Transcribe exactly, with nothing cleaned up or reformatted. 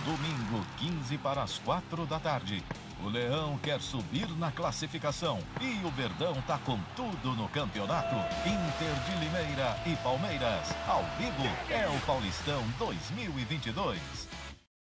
Domingo, quinze para as quatro da tarde. O Leão quer subir na classificação e o Verdão tá com tudo no campeonato. Inter de Limeira e Palmeiras, ao vivo, é o Paulistão dois mil e vinte e dois.